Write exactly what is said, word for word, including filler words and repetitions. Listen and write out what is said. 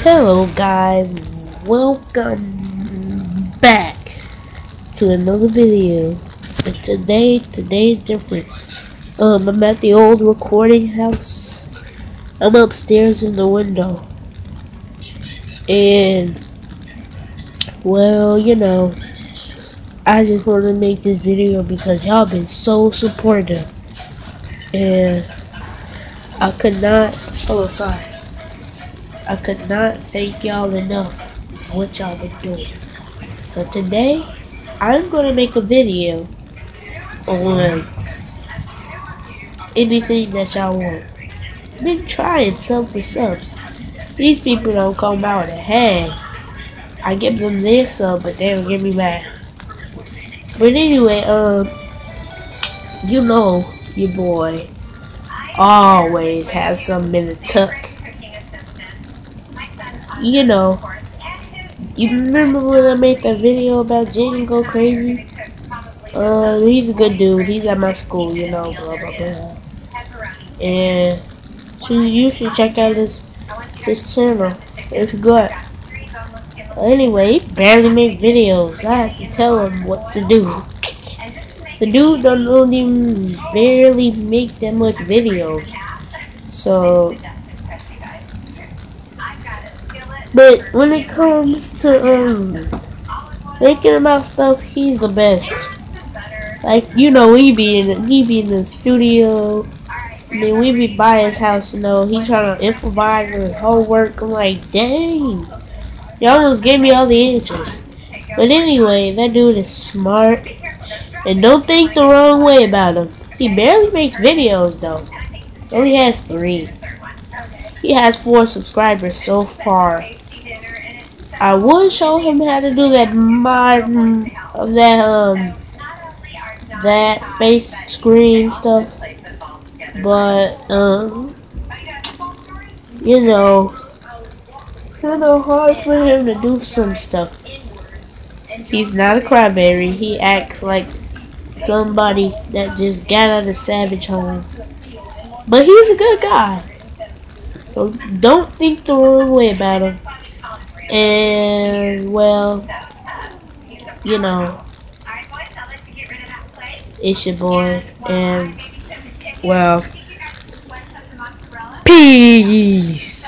Hello guys, welcome back to another video. And today, today is different. Um, I'm at the old recording house. I'm upstairs in the window. And, well, you know, I just wanted to make this video because y'all been so supportive. And I could not, oh sorry. I could not thank y'all enough for what y'all been doing. So today, I'm gonna make a video on anything that y'all want. Been trying sub for subs. These people don't come out and hey, I give them their sub, but they don't give me mine. But anyway, um, you know your boy always have something in the tuck. You know, you remember when I made that video about Jaden Go Crazy? Uh, he's a good dude. He's at my school, you know, blah blah blah. And so you should check out his his channel. It's good. Anyway, he barely make videos. I have to tell him what to do. The dude don't, don't even barely make that much videos. So. But when it comes to um thinking about stuff, he's the best. Like, you know, we be in he be in the studio. I mean, we be by his house. You know, he trying to improvise his homework. I'm like, dang, you almost gave me all the answers. But anyway, that dude is smart, and don't think the wrong way about him. He barely makes videos though. He only has three. He has four subscribers so far. I would show him how to do that mod, that um, that face screen stuff, but um, you know, it's kind of hard for him to do some stuff. He's not a crybaby. He acts like somebody that just got out of Savage Home, but he's a good guy. So don't think the wrong way about him. And, well, you know, it's your boy, and, well, peace.